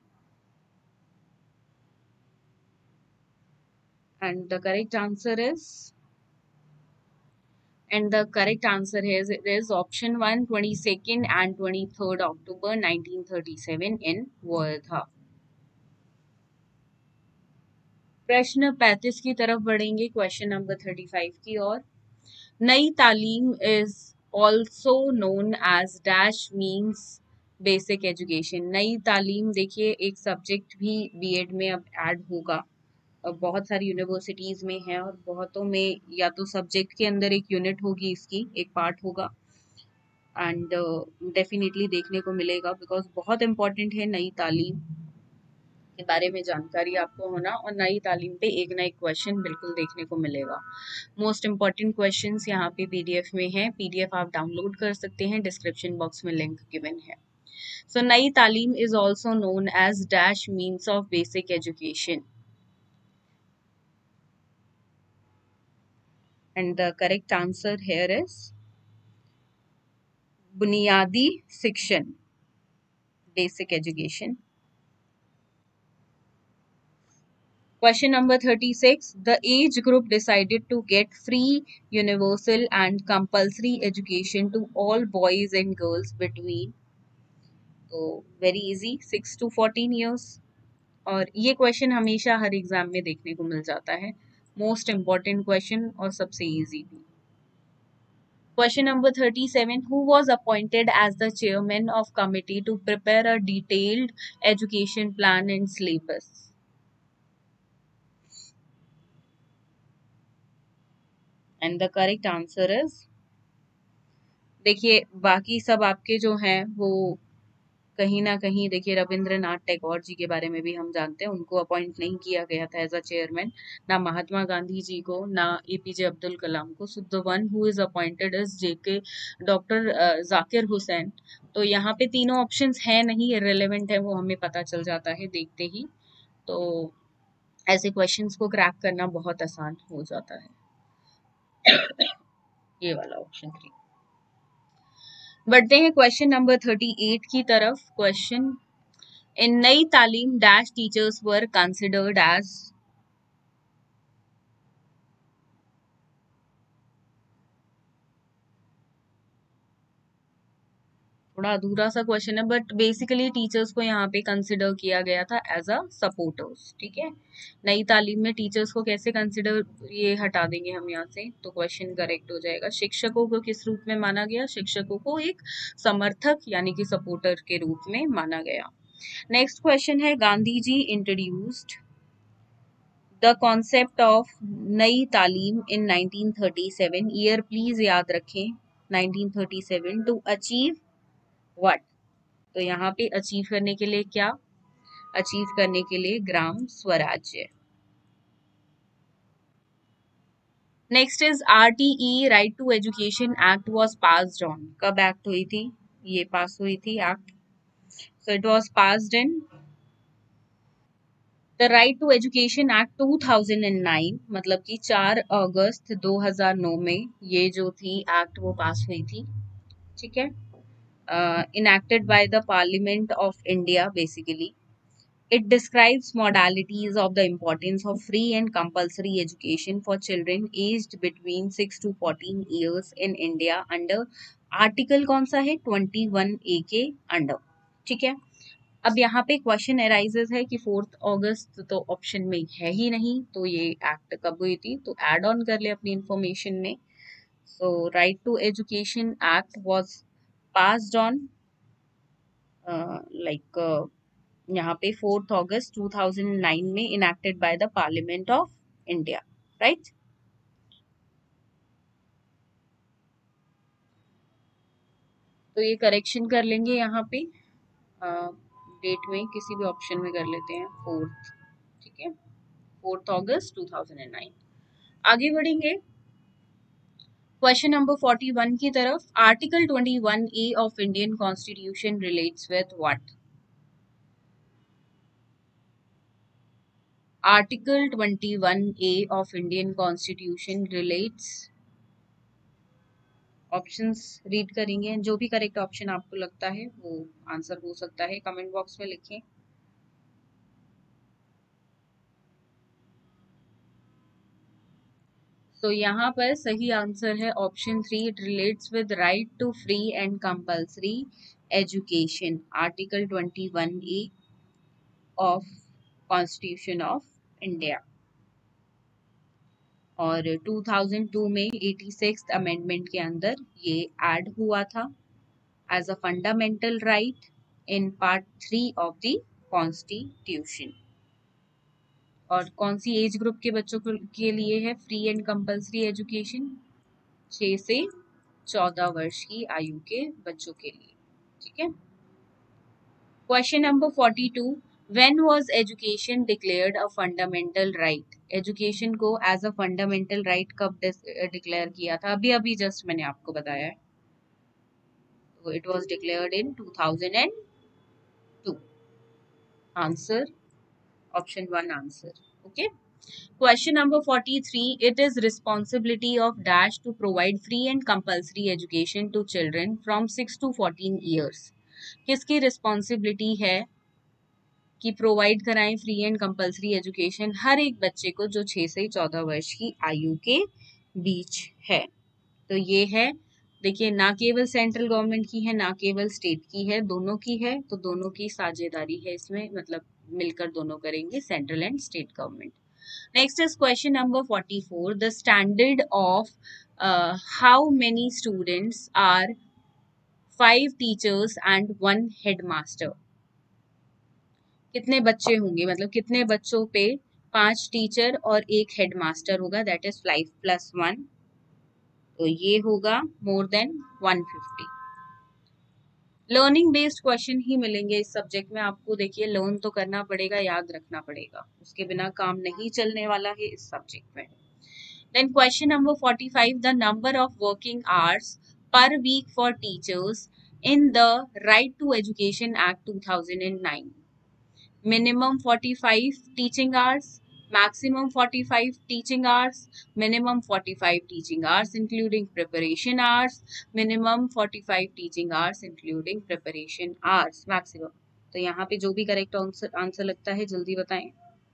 And the correct answer is And the correct answer is, it is option one, twenty-second and twenty-third October nineteen thirty-seven in Wardha. प्रश्न पैंतीस की तरफ बढ़ेंगे, क्वेश्चन नंबर थर्टी फाइव की ओर। Nai Talim is also known as dash means basic education. Nai Talim देखिए एक subject भी बीएड में अब ऐड होगा। बहुत सारी यूनिवर्सिटीज में है और बहुतों में या तो सब्जेक्ट के अंदर एक यूनिट होगी, इसकी एक पार्ट होगा। एंड डेफिनेटली uh, देखने को मिलेगा, बिकॉज बहुत इंपॉर्टेंट है नई तालीम के बारे में जानकारी आपको होना। और नई तालीम पे एक ना एक क्वेश्चन बिल्कुल देखने को मिलेगा। मोस्ट इम्पॉर्टेंट क्वेश्चंस यहाँ पे पीडीएफ में है, पीडीएफ आप डाउनलोड कर सकते हैं, डिस्क्रिप्शन बॉक्स में लिंक गिवन है। So so, Nai Talim is also known as dash means of basic education. And the correct answer here is बुनियादी शिक्षण, basic education. Question number thirty-six. The age group decided to get free, universal and compulsory education to all boys and girls between, तो very easy, six to fourteen years. और ये question हमेशा हर exam में देखने को मिल जाता है, मोस्ट इम्पॉर्टेंट क्वेश्चन और सबसे इजी भी। Question number thirty-seven. Who was appointed as the chairman of committee to prepare a detailed education plan and syllabus? And the correct answer is, देखिए बाकी सब आपके जो हैं वो कहीं ना कहीं, देखिए रविंद्रनाथ टैगोर जी के बारे में भी हम जानते हैं, उनको अपॉइंट नहीं किया गया था एज अ चेयरमैन, ना महात्मा गांधी जी को, ना एपीजे अब्दुल कलाम को। So the one who is appointed is JK doctor Zakir Hussain. तो यहाँ पे तीनों ऑप्शंस हैं नहीं, रिलेवेंट है, वो हमें पता चल जाता है देखते ही। तो ऐसे क्वेश्चंस को क्रैक करना बहुत आसान हो जाता है। ये वाला ऑप्शन थ्री। बढ़ते हैं क्वेश्चन नंबर थर्टी एट की तरफ। Question, in Nai Talim dash teachers were considered as. थोड़ा अधूरा सा क्वेश्चन है, बट बेसिकली टीचर्स को यहाँ पे कंसिडर किया गया था एज अ सपोर्टर्स। ठीक है, नई तालीम में टीचर्स को कैसे कंसिडर, ये हटा देंगे हम यहाँ से, तो क्वेश्चन करेक्ट हो जाएगा। शिक्षकों को किस रूप में माना गया? शिक्षकों को एक समर्थक यानी कि सपोर्टर के रूप में माना गया। नेक्स्ट क्वेश्चन है, Gandhi ji introduced the concept of Nai Talim in nineteen thirty seven. Year please याद रखें, nineteen thirty seven, to achieve what? तो यहाँ पे अचीव करने के लिए क्या? अचीव करने के लिए ग्राम स्वराज्य। Next is RTE, right to education act was passed on. कब एक्ट हुई थी? ये पास हुई थी act. So it was passed in the right to education act two thousand nine, मतलब कि चार अगस्त दो हज़ार नौ में ये जो थी एक्ट वो पास हुई थी। ठीक है, enacted by the parliament of India. Basically it describes modalities of the importance of free and compulsory education for children aged between six to fourteen years in India under article कौन सा है? इक्कीस ए के अंडर। ठीक है, अब यहाँ पे क्वेश्चन अराइजेस है कि फोर्थ अगस्त तो ऑप्शन में है ही नहीं, तो ये एक्ट कब हुई थी? तो ऐड ऑन कर ले अपनी इंफॉर्मेशन में। So right to education act was passed on like यहाँ पे fourth August two thousand nine में enacted by the parliament of India, right. तो ये करेक्शन कर लेंगे यहाँ पे डेट में, किसी भी ऑप्शन में कर लेते हैं फोर्थ, ठीक है, fourth August two thousand nine. आगे बढ़ेंगे क्वेश्चन नंबर फोर्टी वन की तरफ। Article twenty one A of Indian constitution relates with what? Article twenty one A of Indian constitution relates, options read करेंगे, जो भी करेक्ट ऑप्शन आपको लगता है वो आंसर हो सकता है, कमेंट बॉक्स में लिखें। तो यहाँ पर सही आंसर है option three, it relates with right to free and compulsory education, article twenty one A of constitution of India. और टू थाउजेंड टू में छियासीवें अमेंडमेंट के अंदर ये ऐड हुआ था as a fundamental right in part three of the constitution. और कौन सी एज ग्रुप के बच्चों के लिए है फ्री एंड कंपल्सरी एजुकेशन? छह से चौदह वर्ष की आयु के बच्चों के लिए, ठीक है। Question number forty two, when was education declared a fundamental right? Education को एज अ फंडामेंटल राइट कब डिक्लेयर किया था? अभी अभी जस्ट मैंने आपको बताया है। तो it was declared in two thousand two. Answer option one answer, okay. Question number forty-three, it is responsibility of dash to provide free and compulsory education to children from six to fourteen years. किसकी responsibility है कि provide कराएं free and compulsory education हर एक बच्चे को जो छह से चौदह वर्ष की आयु के बीच है? तो ये है, देखिए, ना केवल सेंट्रल गवर्नमेंट की है ना केवल स्टेट की है, दोनों की है। तो दोनों की साझेदारी है इसमें, मतलब मिलकर दोनों करेंगे, central and state government. Next is question number forty-four. The standard of uh, how many students are five teachers and one headmaster? कितने बच्चे होंगे, मतलब कितने बच्चों पे पांच टीचर और एक हेडमास्टर होगा? That is five plus one, तो ये होगा more than one fifty. Learning based question ही मिलेंगे इस सब्जेक्ट में आपको। देखिए, लर्न तो करना पड़ेगा, याद रखना पड़ेगा, उसके बिना काम नहीं चलने वाला है इस सब्जेक्ट में। Then question number forty-five, the number of working hours per week for teachers in the Right to Education Act two thousand nine. Minimum forty-five teaching hours, maximum forty-five teaching hours, minimum forty-five teaching hours including preparation hours, minimum forty-five teaching hours including preparation hours, maximum. तो यहाँ पे जो भी correct answer लगता है जल्दी बताएं।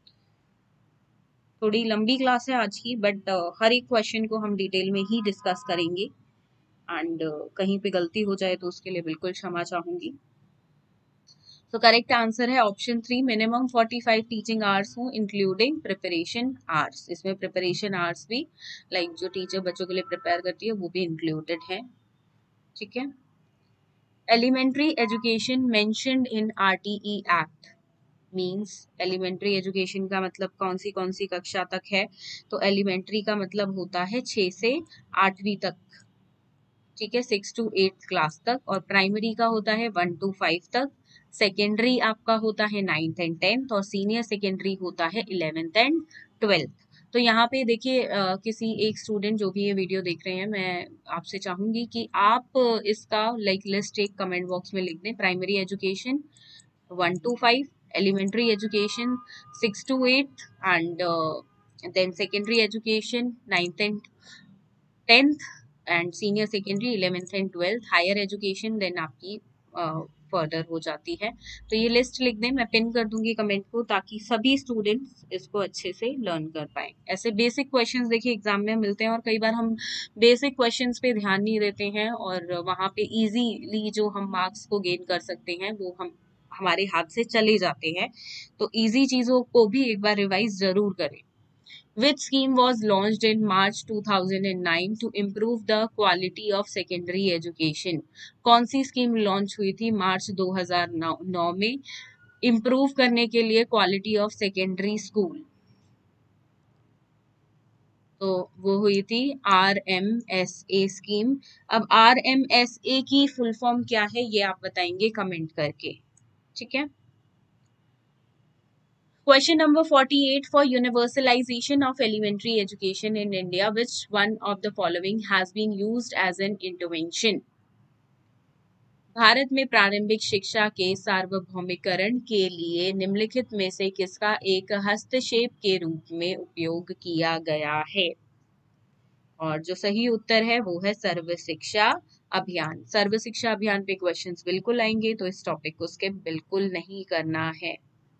थोड़ी लंबी क्लास है आज की, बट uh, हर एक क्वेश्चन को हम डिटेल में ही डिस्कस करेंगे, एंड uh, कहीं पे गलती हो जाए तो उसके लिए बिल्कुल क्षमा चाहूंगी। तो करेक्ट आंसर है ऑप्शन थ्री, मिनिमम पैंतालीस टीचिंग आवर्स हो इंक्लूडिंग प्रिपरेशन आवर्स। इसमें प्रिपरेशन आवर्स भी, लाइक like, जो टीचर बच्चों के लिए प्रिपेयर करती है वो भी इंक्लूडेड है, ठीक है। Elementary education mentioned in RTE act means, elementary education का मतलब कौन सी कौन सी कक्षा तक है? तो एलिमेंट्री का मतलब होता है छह से आठवीं तक, ठीक है, सिक्स टू एट क्लास तक। और प्राइमरी का होता है वन टू फाइव तक। सेकेंडरी आपका होता है नाइन्थ एंड टेंथ, और सीनियर सेकेंडरी होता है इलेवेंथ एंड ट्वेल्थ। तो यहाँ पे देखिए, किसी एक स्टूडेंट जो भी ये वीडियो देख रहे हैं, मैं आपसे चाहूंगी कि आप इसका लाइक लिस्ट एक कमेंट बॉक्स में लिख दें। Primary education one two five, elementary education six to eight, and uh, then secondary education ninth and tenth, and senior secondary eleventh and twelfth, higher education then आपकी further uh, हो जाती है। तो ये list लिख दें, मैं पिन कर दूंगी कमेंट को, ताकि सभी स्टूडेंट्स इसको अच्छे से लर्न कर पाए। ऐसे बेसिक क्वेश्चंस देखिए एग्जाम में मिलते हैं, और कई बार हम बेसिक क्वेश्चंस पे ध्यान नहीं देते हैं, और वहाँ पे इजीली जो हम मार्क्स को गेन कर सकते हैं वो हम हमारे हाथ से चले जाते हैं। तो इजी चीजों को भी एक बार रिवाइज जरूर करें। Which scheme was launched in March two thousand nine to improve the quality of secondary education? कौन सी स्कीम लॉन्च हुई थी मार्च दो हज़ार नौ में इम्प्रूव करने के लिए क्वालिटी ऑफ सेकेंडरी स्कूल? तो वो हुई थी R M S A scheme. अब आर एम एस ए की फुल फॉर्म क्या है ये आप बताएंगे कमेंट करके, ठीक है। Question number forty-eight, for universalization of elementary education in India, which one of the following has been used as an intervention? Bharat में प्रारंभिक शिक्षा के सार्वभौमिकरण के लिए निम्नलिखित में से किसका एक हस्तक्षेप के रूप में उपयोग किया गया है? और जो सही उत्तर है वो है सर्व शिक्षा अभियान। सर्व शिक्षा अभियान पे क्वेश्चंस बिल्कुल आएंगे, तो इस टॉपिक को स्किप बिल्कुल नहीं करना है।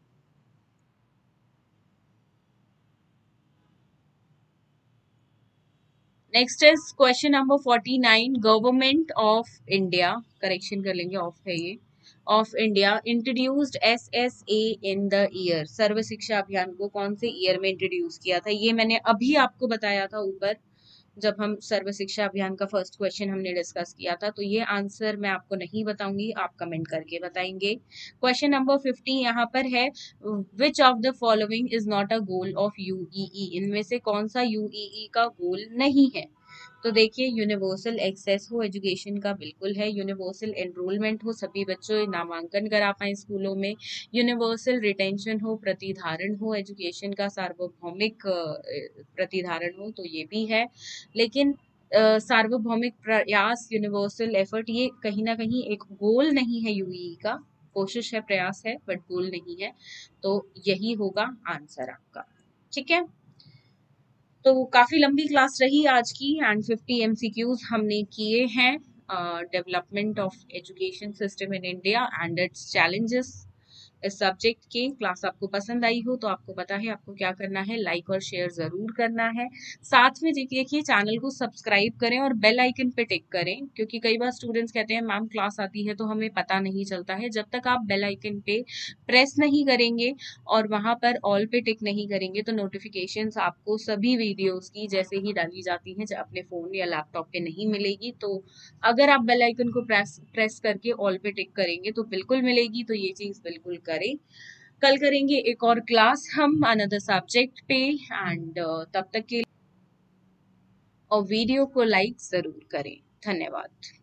Next is question number forty nine, government of India, correction कर लेंगे ऑफ है ये, of India introduced S S A in the year. Sarva Shiksha Abhiyan को कौन से ईयर में इंट्रोड्यूस किया था? ये मैंने अभी आपको बताया था ऊपर जब हम सर्व शिक्षा अभियान का फर्स्ट क्वेश्चन हमने डिस्कस किया था, तो ये आंसर मैं आपको नहीं बताऊंगी, आप कमेंट करके बताएंगे। क्वेश्चन नंबर फिफ्टी यहाँ पर है, which of the following is not a goal of UEE? इनमें से कौन सा यूईई का गोल नहीं है? तो देखिए, यूनिवर्सल एक्सेस हो एजुकेशन का बिल्कुल है, यूनिवर्सल एनरोलमेंट हो, सभी बच्चों नामांकन करा पाए स्कूलों में, यूनिवर्सल रिटेंशन हो, प्रतिधारण हो एजुकेशन का, सार्वभौमिक प्रतिधारण हो, तो ये भी है। लेकिन सार्वभौमिक प्रयास, यूनिवर्सल एफर्ट, ये कहीं ना कहीं एक गोल नहीं है यूई का, कोशिश है, प्रयास है, बट गोल नहीं है। तो यही होगा आंसर आपका, ठीक है। तो काफी लंबी क्लास रही आज की, एंड फिफ्टी एमसीक्यूज हमने किए हैं development of education system in India and its challenges. इस सब्जेक्ट की क्लास आपको पसंद आई हो तो आपको पता है आपको क्या करना है, लाइक और शेयर जरूर करना है। साथ में देखिए चैनल को सब्सक्राइब करें और बेल आइकन पे टिक करें, क्योंकि कई बार स्टूडेंट्स कहते हैं मैम क्लास आती है तो हमें पता नहीं चलता है। जब तक आप बेल आइकन पे प्रेस नहीं करेंगे और वहां पर ऑल पे टिक नहीं करेंगे तो नोटिफिकेशंस आपको सभी वीडियोस की जैसे ही डाली जाती हैं अपने फोन या लैपटॉप पे नहीं मिलेगी। तो अगर आप बेल आइकन को प्रेस प्रेस करके ऑल पे टिक करेंगे तो बिल्कुल मिलेगी, तो ये चीज बिल्कुल करें। कल करेंगे एक और क्लास हम अनदर सब्जेक्ट पे, एंड तब तक के और वीडियो को लाइक जरूर करें। धन्यवाद।